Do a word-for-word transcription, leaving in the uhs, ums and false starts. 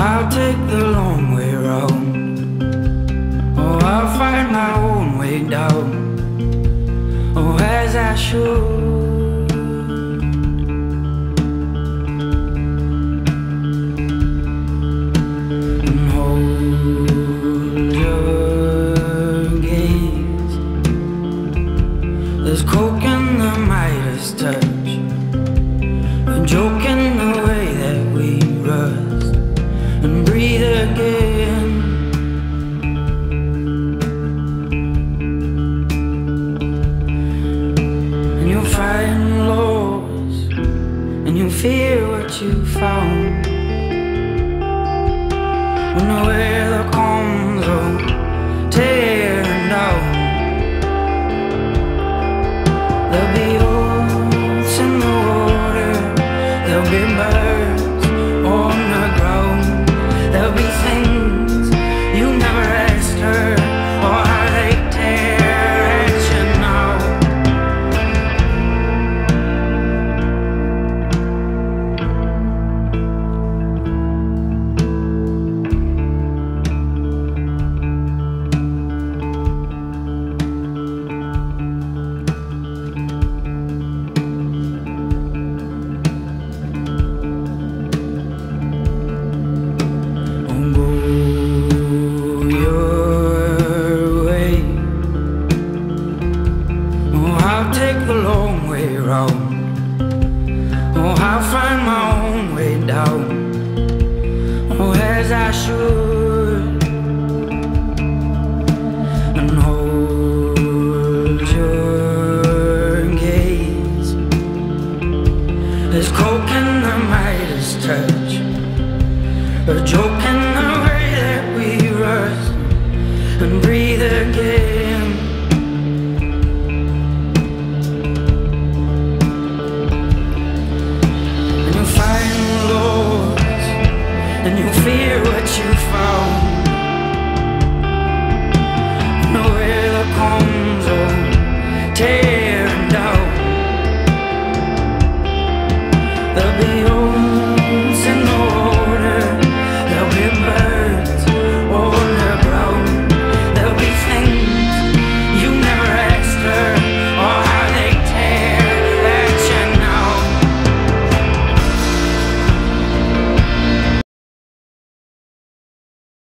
I'll take the long way round. Oh, I'll find my own way down. Oh, as I should. And hold your gaze. There's coke in the Midas touch, a joke in the way that we rust and breathe again. And you'll find lows, and you'll fear what you found. When the weather comes on, tearing down, there'll be oats in the water, there'll be birds on the ground. There'll be things you never asked her, or how they tear at you now. I'll take the long way round. Oh, I'll find my own way down. Oh, as I should. And hold your gaze. There's coke in the Midas touch, a joke in the way that we rust and breathe again. And you fear what you found. No weather comes